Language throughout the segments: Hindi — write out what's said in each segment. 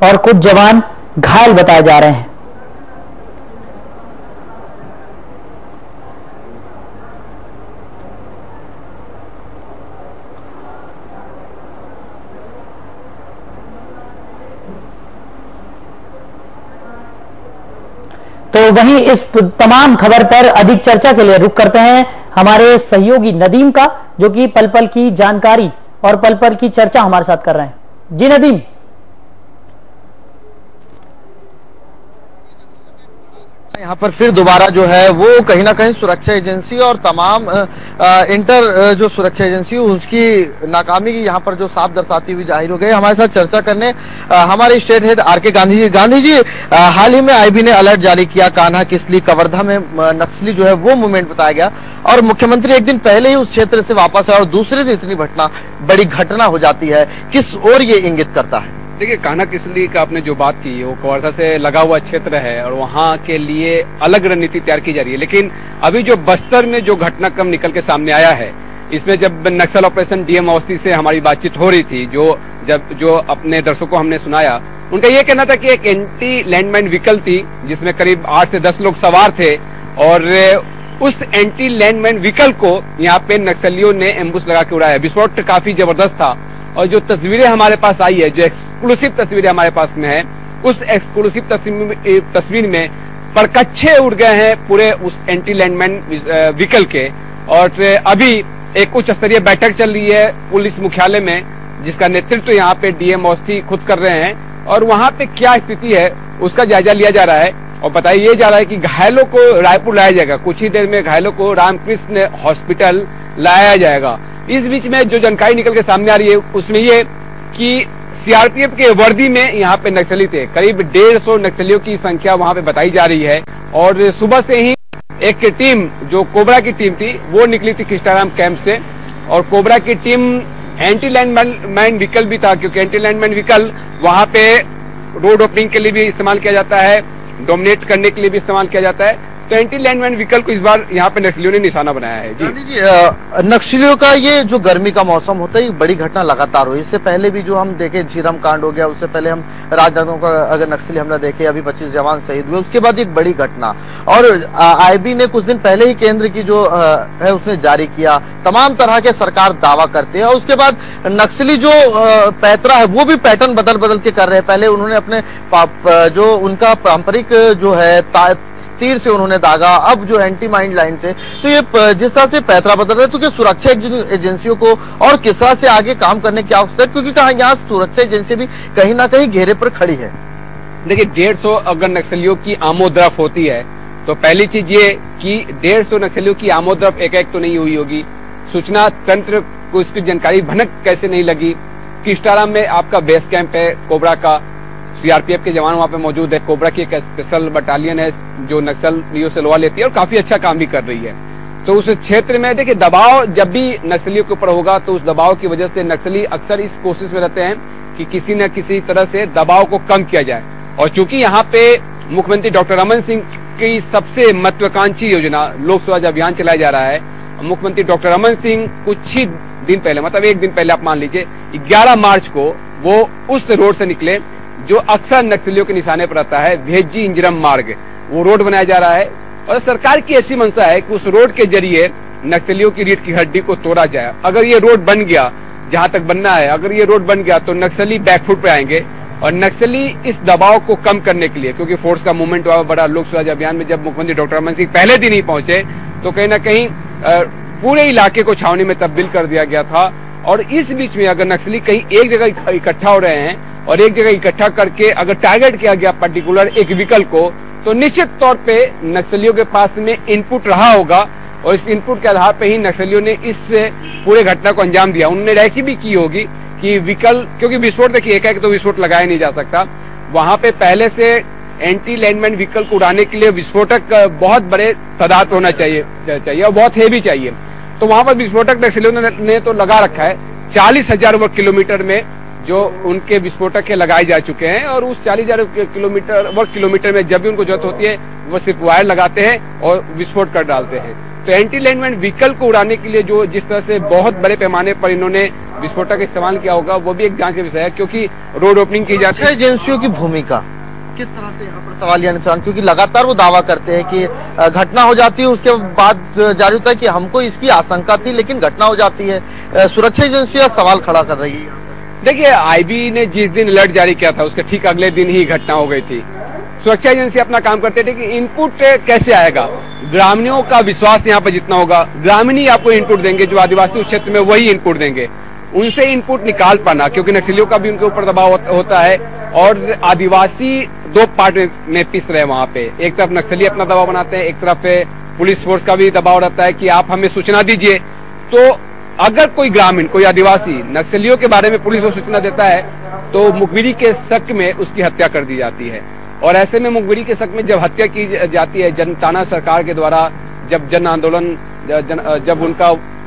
और कुछ जवान घायल बताए जा रहे हैं। तो वहीं इस तमाम खबर पर अधिक चर्चा के लिए रुख करते हैं हमारे सहयोगी नदीम का, जो कि पल पल की जानकारी और पल पल की चर्चा हमारे साथ कर रहे हैं। जी नदीम। यहाँ पर फिर दोबारा जो है वो कहीं ना कहीं सुरक्षा एजेंसी और तमाम इंटर जो सुरक्षा एजेंसी उसकी नाकामी की यहाँ पर जो साफ दर्शाती हुई जाहिर हो गई। हमारे साथ चर्चा करने हमारे state head R K Gandhi ji हाल ही में आईबी ने अलर्ट जारी किया, कान्हा किसली कवर्धा में नक्सली जो है वो मूवमेंट बताया गया और मुख्यमंत्री एक दिन पहले ही उस क्षेत्र से वापस आए और दूसरे दिन इतनी बड़ी घटना हो जाती है, किस ओर ये इंगित करता है? देखिए, कान्हा किसली का आपने जो बात की वो कवर्धा से लगा हुआ क्षेत्र है और वहाँ के लिए अलग रणनीति तैयार की जा रही है। लेकिन अभी जो बस्तर में जो घटनाक्रम निकल के सामने आया है, इसमें जब नक्सल ऑपरेशन डीएम माओइस्टी से हमारी बातचीत हो रही थी, जो अपने दर्शकों को हमने सुनाया, उनका ये कहना था कि एक एंटी लैंडमाइन व्हीकल थी जिसमें करीब 8 से 10 लोग सवार थे और उस एंटी लैंडमाइन व्हीकल को यहाँ पे नक्सलियों ने एम्बुश लगा के उड़ाया। विस्फोट काफी जबरदस्त था और जो तस्वीरें हमारे पास आई है, जो एक्सक्लूसिव तस्वीरें हमारे पास में है, उस एक्सक्लूसिव तस्वीर में परकच्छे उड़ गए हैं पूरे उस एंटी लैंडमाइन व्हीकल के। और अभी एक उच्च स्तरीय बैठक चल रही है पुलिस मुख्यालय में, जिसका नेतृत्व यहाँ पे डीएम माओइस्टी खुद कर रहे हैं और वहाँ पे क्या स्थिति है उसका जायजा लिया जा रहा है और बताया ये जा रहा है कि घायलों को रायपुर लाया जाएगा। कुछ ही देर में घायलों को रामकृष्ण हॉस्पिटल लाया जाएगा। इस बीच में जो जानकारी निकल के सामने आ रही है उसमें ये कि सीआरपीएफ के वर्दी में यहाँ पे नक्सली थे। करीब 150 नक्सलियों की संख्या वहाँ पे बताई जा रही है और सुबह से ही एक टीम जो कोबरा की टीम थी वो निकली थी किस्टाराम कैंप से और कोबरा की टीम एंटी लैंडमाइन व्हीकल भी था, क्योंकि एंटी लैंडमाइन व्हीकल वहाँ पे रोड ओपनिंग के लिए भी इस्तेमाल किया जाता है, डोमिनेट करने के लिए भी इस्तेमाल किया जाता है। तो एंटी लैंडमाइन व्हीकल को इस बार यहाँ पे नक्सलियों ने निशाना बनाया है। जी, नक्सलियों का ये जो गर्मी का मौसम होता है, बड़ी घटना लगातार हुई। इससे पहले भी जो हम देखे झीरम कांड हो गया, उससे पहले हम राजनांदगांव का अगर नक्सली हमला देखे, अभी 25 जवान शहीद हुए, उसके बाद एक बड़ी घटना। और आईबी ने कुछ दिन पहले ही केंद्र की जो है उसने जारी किया, तमाम तरह के सरकार दावा करते हैं और उसके बाद नक्सली जो पैतरा है वो भी पैटर्न बदल के कर रहे हैं। पहले उन्होंने अपने जो उनका पारंपरिक जो है तीर से उन्होंने दागा, अब जो एंटी माइंड लाइन से, तो ये जिस तरह से पैतरा बदल रहे, तो क्या सुरक्षा एजेंसियों को और किस तरह से आगे काम करने की आवश्यकता है, क्योंकि कहा यहाँ सुरक्षा एजेंसी भी कहीं ना कहीं घेरे पर खड़ी है? देखिए, 150 अगर नक्सलियों की आमोदरफ होती है तो पहली चीज ये कि 150 नक्सलियों की आमोदरफ एक तो नहीं हुई होगी। सूचना तंत्र को इसकी जानकारी भनक कैसे नहीं लगी? किस्टाराम में आपका बेस कैंप है कोबरा का, सीआरपीएफ के जवान वहाँ पे मौजूद है, कोबरा की एक स्पेशल बटालियन है जो नक्सलियों से लोहा लेती है और काफी अच्छा काम भी कर रही है। तो उस क्षेत्र में देखिए दबाव जब भी नक्सलियों के ऊपर होगा तो उस दबाव की वजह से नक्सली अक्सर इस कोशिश में रहते हैं कि किसी न किसी तरह से दबाव को कम किया जाए। और चूंकि यहाँ पे मुख्यमंत्री डॉक्टर रमन सिंह की सबसे महत्वाकांक्षी योजना लोकसभा अभियान चलाया जा रहा है, मुख्यमंत्री डॉक्टर रमन सिंह कुछ ही दिन पहले, मतलब एक दिन पहले आप मान लीजिए 11 मार्च को वो उस रोड से निकले जो अक्सर नक्सलियों के निशाने पर रहता है, भेजी इंजरम मार्ग, वो रोड बनाया जा रहा है और सरकार की ऐसी मंशा है कि उस रोड के जरिए नक्सलियों की रीढ़ की हड्डी को तोड़ा जाए। अगर ये रोड बन गया, जहां तक बनना है, अगर ये रोड बन गया तो नक्सली बैकफुट पे आएंगे और नक्सली इस दबाव को कम करने के लिए, क्योंकि फोर्स का मूवमेंट हुआ बड़ा लोकसभा अभियान में, जब मुख्यमंत्री डॉक्टर रमन सिंह पहले दिन ही पहुंचे तो कहीं ना कहीं पूरे इलाके को छावनी में तब्दील कर दिया गया था। और इस बीच में अगर नक्सली कहीं एक जगह इकट्ठा हो रहे हैं और एक जगह इकट्ठा करके अगर टारगेट किया गया पर्टिकुलर एक व्हीकल को, तो निश्चित तौर पे नक्सलियों के पास में इनपुट रहा होगा और इस इनपुट के आधार पे ही नक्सलियों ने इस पूरे घटना को अंजाम दिया। उन्होंने रैकी भी की होगी कि व्हीकल, क्योंकि विस्फोट देखिए एक तो विस्फोट लगाया नहीं जा सकता, वहां पे पहले से एंटी लैंडमाइन व्हीकल को उड़ाने के लिए विस्फोटक बहुत बड़े तादाद होना चाहिए और बहुत हेवी चाहिए। तो वहां पर विस्फोटक नक्सलियों ने तो लगा रखा है। 40,000 वर्ग किलोमीटर में जो उनके विस्फोटक के लगाए जा चुके हैं और उस 40,000 वर्ग किलोमीटर में जब भी उनको जरूरत होती है वो सिर्फ वायर लगाते हैं और विस्फोट कर डालते हैं। तो एंटी लैंडमाइन व्हीकल को उड़ाने के लिए जो जिस तरह से बहुत बड़े पैमाने पर इन्होंने विस्फोटक का इस्तेमाल किया होगा, वो भी एक जांच का विषय है, क्योंकि रोड ओपनिंग की जाती है। एजेंसियों की भूमिका किस तरह से यहाँ पर सवालिया निशान, क्योंकि लगातार वो दावा करते हैं कि घटना हो जाती है, उसके बाद जारी होता है कि हमको इसकी आशंका थी लेकिन घटना हो जाती है। सुरक्षा एजेंसियां सवाल खड़ा कर रही है। देखिए, आईबी ने जिस दिन अलर्ट जारी किया था उसके ठीक अगले दिन ही घटना हो गई थी। सुरक्षा एजेंसी अपना काम करते थे कि इनपुट कैसे आएगा, ग्रामीणों का विश्वास यहाँ पे जितना होगा, ग्रामीण ही आपको इनपुट देंगे, जो आदिवासी उस क्षेत्र में वही इनपुट देंगे, उनसे इनपुट निकाल पाना, क्योंकि नक्सलियों का भी उनके ऊपर दबाव होता है और आदिवासी दो पार्ट में पिस रहे वहां पे। एक तरफ नक्सली अपना दबाव बनाते हैं, एक तरफ पुलिस फोर्स का भी दबाव रहता है कि आप हमें सूचना दीजिए। तो अगर कोई ग्रामीण, कोई आदिवासी नक्सलियों के बारे में पुलिस को सूचना देता है तो मुखबिरी के शक में उसकी हत्या कर दी जाती है। और ऐसे में मुखबिरी के शक में जब हत्या की जाती है जनताना सरकार के द्वारा, जब जन आंदोलन जब उनका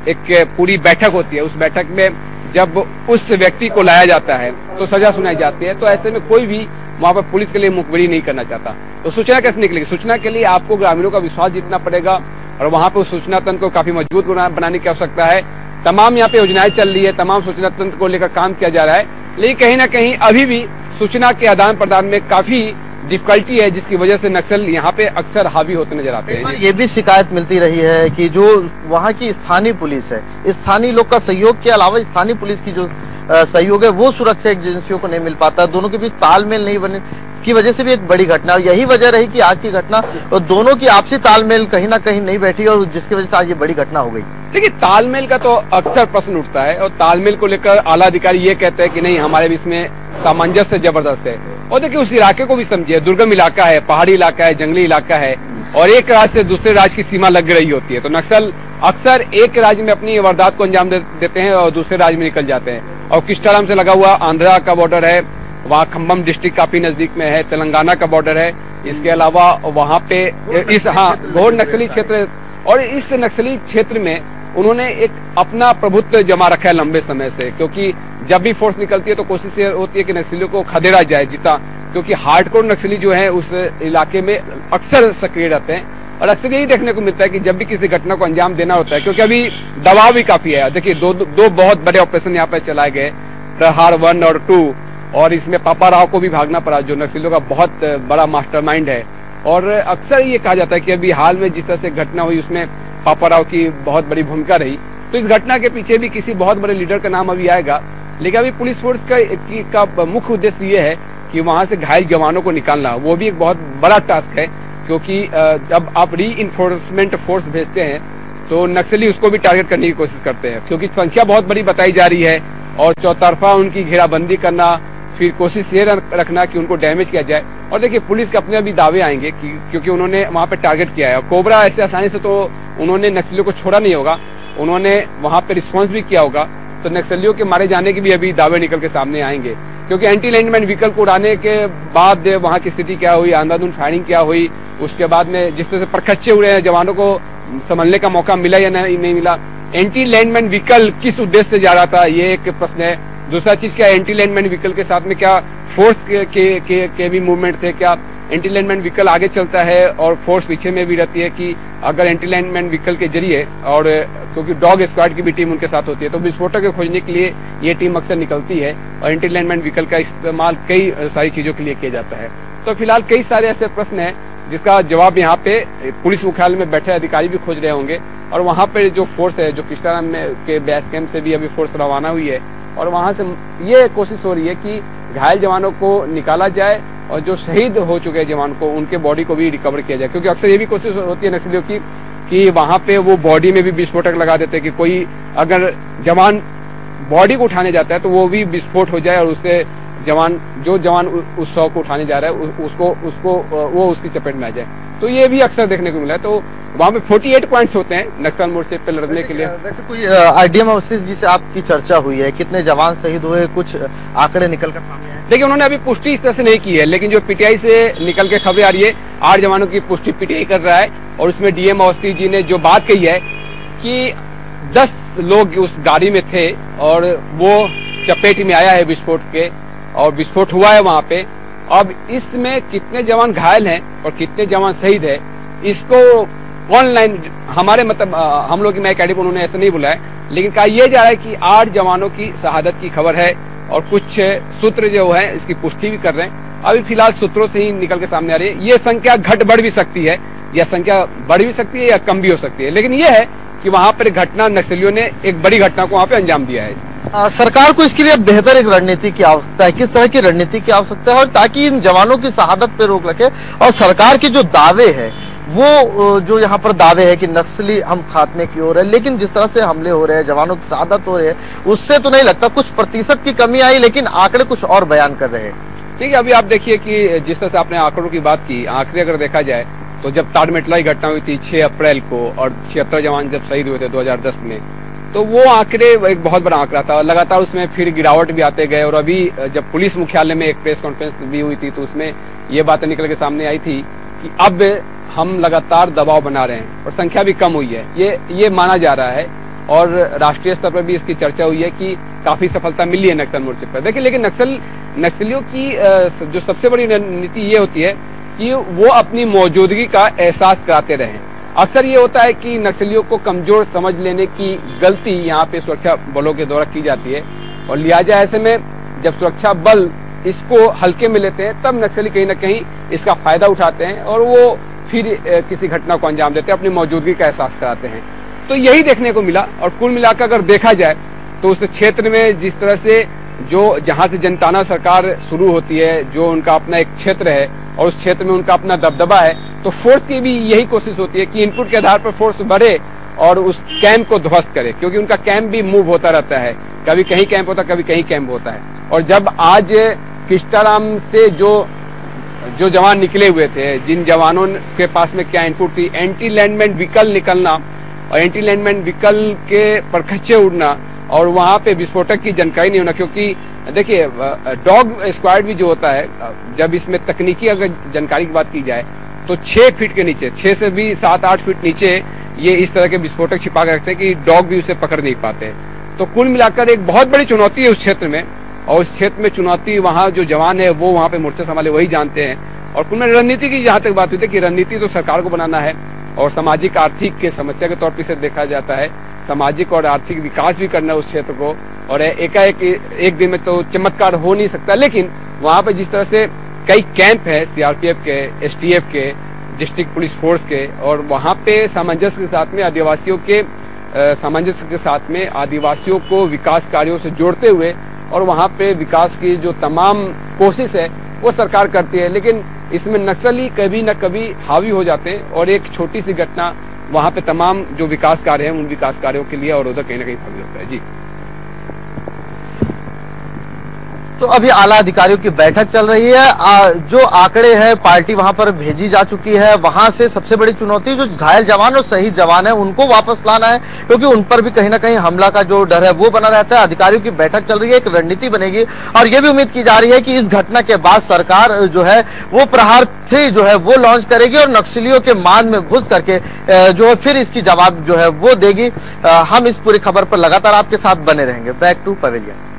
एक पूरी बैठक होती है, उस बैठक में जब उस व्यक्ति को लाया जाता है तो सजा सुनाई जाती है। तो ऐसे में कोई भी वहां पर पुलिस के लिए मुखबिरी नहीं करना चाहता। तो सूचना कैसे निकलेगी? सूचना के लिए आपको ग्रामीणों का विश्वास जीतना पड़ेगा और वहां पर उस सूचना तंत्र को काफी मजबूत बनाने की आवश्यकता है। तमाम यहाँ पे योजनाएं चल रही है, तमाम सूचना तंत्र को लेकर काम किया जा रहा है, लेकिन कहीं ना कहीं अभी भी सूचना के आदान प्रदान में काफी डिफिकल्टी है, जिसकी वजह से नक्सल यहाँ पे अक्सर हावी होते नजर आते हैं। ये भी शिकायत मिलती रही है कि जो वहाँ की स्थानीय पुलिस है, स्थानीय लोग का सहयोग के अलावा स्थानीय पुलिस की जो सहयोग है वो सुरक्षा एजेंसियों को नहीं मिल पाता, दोनों के बीच तालमेल नहीं बने की वजह से भी एक बड़ी घटना, और यही वजह रही कि आज की घटना और दोनों की आपसी तालमेल कहीं ना कहीं नहीं बैठी और जिसकी वजह से आज ये बड़ी घटना हो गई। देखिए, तालमेल का तो अक्सर प्रश्न उठता है और तालमेल को लेकर आला अधिकारी ये कहते हैं कि नहीं, हमारे बीच में सामंजस्य जबरदस्त है। और देखिए, उस इलाके को भी समझिए, दुर्गम इलाका है, पहाड़ी इलाका है, जंगली इलाका है और एक राज्य से दूसरे राज्य की सीमा लग रही होती है। तो नक्सल अक्सर एक राज्य में अपनी वारदात को अंजाम देते हैं और दूसरे राज्य में निकल जाते हैं। और किस्टाराम से लगा हुआ आंध्रा का बॉर्डर है, वहाँ खम्बम डिस्ट्रिक्ट काफी नजदीक में है, तेलंगाना का बॉर्डर है। इसके अलावा वहाँ पे इस घोर नक्सली क्षेत्र, और इस नक्सली क्षेत्र में उन्होंने एक अपना प्रभुत्व जमा रखा है लंबे समय से, क्योंकि जब भी फोर्स निकलती है तो कोशिश ये होती है कि नक्सलियों को खदेड़ा जाए जितना, क्योंकि हार्डकोर नक्सली जो है उस इलाके में अक्सर सक्रिय रहते हैं। और अक्सर यही देखने को मिलता है कि जब भी किसी घटना को अंजाम देना होता है, क्योंकि अभी दबाव भी काफी है। देखिए, दो बहुत बड़े ऑपरेशन यहाँ पे चलाए गए, प्रहार 1 और 2, और इसमें पापा राव को भी भागना पड़ा, जो नक्सलियों का बहुत बड़ा मास्टरमाइंड है। और अक्सर ये कहा जाता है कि अभी हाल में जिस तरह से घटना हुई उसमें पापा राव की बहुत बड़ी भूमिका रही। तो इस घटना के पीछे भी किसी बहुत बड़े लीडर का नाम अभी आएगा, लेकिन अभी पुलिस फोर्स का मुख्य उद्देश्य ये है कि वहां से घायल जवानों को निकालना, वो भी एक बहुत बड़ा टास्क है, क्योंकि जब आप री इन्फोर्समेंट फोर्स भेजते हैं तो नक्सली उसको भी टारगेट करने की कोशिश करते हैं, क्योंकि संख्या बहुत बड़ी बताई जा रही है और चौतरफा उनकी घेराबंदी करना, फिर कोशिश ये रखना कि उनको डैमेज किया जाए। और देखिए, पुलिस के अपने अभी दावे आएंगे क्योंकि उन्होंने वहां पे टारगेट किया है। कोबरा ऐसे आसानी से तो उन्होंने नक्सलियों को छोड़ा नहीं होगा, उन्होंने वहां पे रिस्पॉन्स भी किया होगा। तो नक्सलियों के मारे जाने के भी अभी दावे निकल के सामने आएंगे, क्योंकि एंटी लैंडमाइन व्हीकल को उड़ाने के बाद वहां की स्थिति क्या हुई, अंधाधुंध फायरिंग क्या हुई, उसके बाद में जिस तरह से परखच्चे उड़े हैं, जवानों को संभलने का मौका मिला या नहीं मिला, एंटी लैंडमाइन व्हीकल किस उद्देश्य से जा रहा था, ये एक प्रश्न है। दूसरा चीज क्या, एंटी लैंडमाइन व्हीकल के साथ में क्या फोर्स के भी मूवमेंट थे, क्या एंटी लैंडमाइन व्हीकल आगे चलता है और फोर्स पीछे में भी रहती है, कि अगर एंटी लैंडमाइन व्हीकल के जरिए, और क्योंकि डॉग स्क्वाड की भी टीम उनके साथ होती है, तो विस्फोटक को खोजने के लिए ये टीम अक्सर निकलती है और एंटी लैंडमाइन व्हीकल का इस्तेमाल कई सारी चीजों के लिए किया जाता है। तो फिलहाल कई सारे ऐसे प्रश्न हैं जिसका जवाब यहाँ पे पुलिस मुख्यालय में बैठे अधिकारी भी खोज रहे होंगे। और वहाँ पे जो फोर्स है, जो किस्टाराम में के बेस कैंप से भी अभी फोर्स रवाना हुई है, और वहां से ये कोशिश हो रही है कि घायल जवानों को निकाला जाए और जो शहीद हो चुके जवान को, उनके बॉडी को भी रिकवर किया जाए। क्योंकि अक्सर ये भी कोशिश होती है नक्सलियों की कि वहां पे वो बॉडी में भी विस्फोटक लगा देते हैं कि कोई अगर जवान बॉडी को उठाने जाता है तो वो भी विस्फोट हो जाए और उससे जो जवान उस शव को उठाने जा रहा है वो उसकी चपेट में आ जाए। तो ये भी अक्सर देखने को मिला है। तो वहाँ पे 48 पॉइंट्स होते हैं नक्सल मोर्चे पे लड़ने के लिए। वैसे कोई आईडिया में जिसे आपकी चर्चा हुई है, कितने जवान शहीद हुए, कुछ आंकड़े निकल कर सामने आए? देखिए, उन्होंने अभी पुष्टि इस तरह से नहीं की है, लेकिन जो पीटीआई से निकल के खबरें आ रही है, 8 जवानों की पुष्टि पीटीआई कर रहा है। और उसमें डीएम माओइस्टी जी ने जो बात कही है कि 10 लोग उस गाड़ी में थे और वो चपेट में आया है विस्फोट के, और विस्फोट हुआ है वहां पे। अब इसमें कितने जवान घायल हैं और कितने जवान शहीद है, इसको ऑनलाइन हमारे मतलब हम लोग की मैं अकेडमी उन्होंने ऐसा नहीं बोला है, लेकिन कहा यह जा रहा है कि 8 जवानों की शहादत की खबर है और कुछ सूत्र जो है इसकी पुष्टि भी कर रहे हैं। अभी फिलहाल सूत्रों से ही निकल के सामने आ रही है। ये संख्या घट बढ़ भी सकती है, या संख्या बढ़ भी सकती है या कम भी हो सकती है, लेकिन यह है कि वहां पर घटना नक्सलियों ने एक बड़ी घटना को वहां पे अंजाम दिया है। सरकार को इसके लिए बेहतर एक रणनीति की आवश्यकता है। किस तरह की रणनीति की आवश्यकता है और ताकि इन जवानों की शहादत पे रोक लगे और सरकार के जो दावे है वो जो यहाँ पर दावे है कि नक्सली हम खात्मे की ओर है, लेकिन जिस तरह से हमले हो रहे हैं, जवानों की शहादत हो रही है, उससे तो नहीं लगता। कुछ प्रतिशत की कमी आई, लेकिन आंकड़े कुछ और बयान कर रहे हैं। ठीक है, अभी आप देखिए कि जिस तरह से आपने आंकड़ों की बात की, आंकड़े अगर देखा जाए तो जब ताड़मेटला की घटना हुई थी 6 अप्रैल को और 76 जवान जब शहीद हुए थे 2010 में, तो वो आंकड़े एक बहुत बड़ा आंकड़ा था। लगातार उसमें फिर गिरावट भी आते गए और अभी जब पुलिस मुख्यालय में एक प्रेस कॉन्फ्रेंस भी हुई थी तो उसमें ये बातें निकल के सामने आई थी कि अब हम लगातार दबाव बना रहे हैं और संख्या भी कम हुई है, ये माना जा रहा है। और राष्ट्रीय स्तर पर भी इसकी चर्चा हुई है कि काफी सफलता मिली है नक्सल मोर्चे पर। देखिए, लेकिन नक्सलियों की जो सबसे बड़ी रणनीति ये होती है कि वो अपनी मौजूदगी का एहसास कराते रहें। अक्सर ये होता है कि नक्सलियों को कमजोर समझ लेने की गलती यहाँ पे सुरक्षा बलों के द्वारा की जाती है और लिहाजा ऐसे में जब सुरक्षा बल इसको हल्के में लेते हैं तब नक्सली कहीं ना कहीं इसका फायदा उठाते हैं और वो फिर किसी घटना को अंजाम देते हैं, अपनी मौजूदगी का एहसास कराते हैं। तो यही देखने को मिला। और कुल मिलाकर अगर देखा जाए तो उस क्षेत्र में जिस तरह से जहां से जनताना सरकार शुरू होती है, जो उनका अपना एक क्षेत्र है और उस क्षेत्र में उनका अपना दबदबा है, तो फोर्स की भी यही कोशिश होती है कि इनपुट के आधार पर फोर्स बढ़े और उस कैंप को ध्वस्त करे, क्योंकि उनका कैंप भी मूव होता रहता है। कभी कहीं कैंप होता है, कभी कहीं कैंप होता है। और जब आज किस्टाराम से जो जवान निकले हुए थे, जिन जवानों के पास में क्या इनपुट थी, एंटी लैंडमाइन व्हीकल निकलना और एंटी लैंडमाइन व्हीकल के परखच्चे उड़ना और वहां पे विस्फोटक की जानकारी नहीं होना। क्योंकि देखिए, डॉग स्क्वाड भी जो होता है, जब इसमें तकनीकी अगर जानकारी की बात की जाए तो 6 फीट के नीचे, 6 से भी 7-8 फीट नीचे ये इस तरह के विस्फोटक छिपा कर रखते हैं कि डॉग भी उसे पकड़ नहीं पाते। तो कुल मिलाकर एक बहुत बड़ी चुनौती है उस क्षेत्र में, और उस क्षेत्र में चुनौती वहाँ जो जवान है वो वहाँ पे मोर्चा संभाले वही जानते हैं। और कुल में रणनीति की जहाँ तक बात हुई थी कि रणनीति तो सरकार को बनाना है और सामाजिक आर्थिक के समस्या के तौर पर इसे देखा जाता है, सामाजिक और आर्थिक विकास भी करना है उस क्षेत्र को। और एकाएक एक दिन में तो चमत्कार हो नहीं सकता, लेकिन वहाँ पे जिस तरह से कई कैंप है सीआरपीएफ के, एसटीएफ के, डिस्ट्रिक्ट पुलिस फोर्स के, और वहाँ पे सामंजस्य के साथ में आदिवासियों को विकास कार्यों से जोड़ते हुए और वहाँ पे विकास की जो तमाम कोशिश है वो सरकार करती है। लेकिन इसमें नक्सली कभी न कभी हावी हो जाते हैं और एक छोटी सी घटना वहाँ पे तमाम जो विकास कार्य है उन विकास कार्यों के लिए और उधर कहीं ना कहीं शामिल होता है। जी, तो अभी आला अधिकारियों की बैठक चल रही है। जो आंकड़े हैं पार्टी वहां पर भेजी जा चुकी है। वहां से सबसे बड़ी चुनौती जो घायल जवान और शहीद जवान है उनको वापस लाना है, क्योंकि उन पर भी कहीं ना कहीं हमला का जो डर है वो बना रहता है। अधिकारियों की बैठक चल रही है, एक रणनीति बनेगी और ये भी उम्मीद की जा रही है कि इस घटना के बाद सरकार जो है वो प्रहार 3 जो है वो लॉन्च करेगी और नक्सलियों के मान में घुस करके जो है फिर इसकी जवाब जो है वो देगी। हम इस पूरी खबर पर लगातार आपके साथ बने रहेंगे। Back to pavilion.